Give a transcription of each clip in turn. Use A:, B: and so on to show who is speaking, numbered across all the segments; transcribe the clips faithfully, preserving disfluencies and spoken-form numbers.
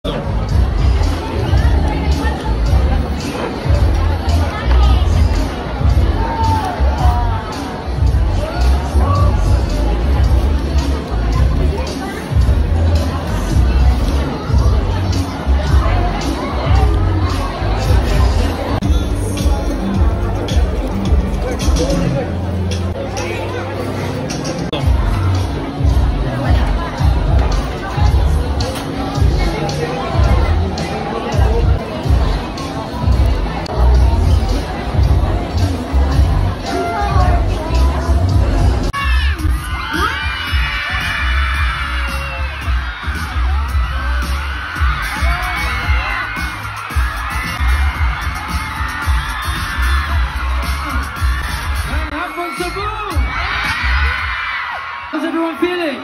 A: How's everyone feeling?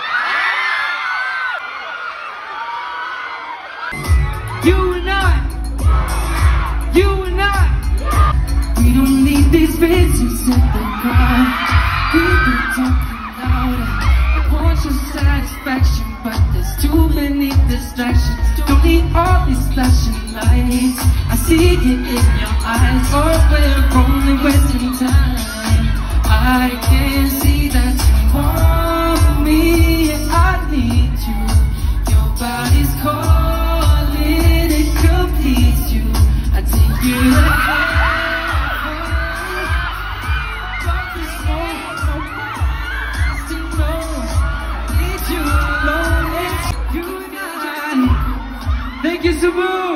A: You and I, you and I, we don't need these bitches in the car. We've been talking louder. I want your satisfaction, but there's too many distractions. Don't need all these flashing lights. I see it in your eyes. Oh, we're only wasting time. I can see that you want me, and I need you. Your body's calling, it completes you. I take you to heaven, but there's no one to know. I need you alone, it's you and I. Thank you, Sabu.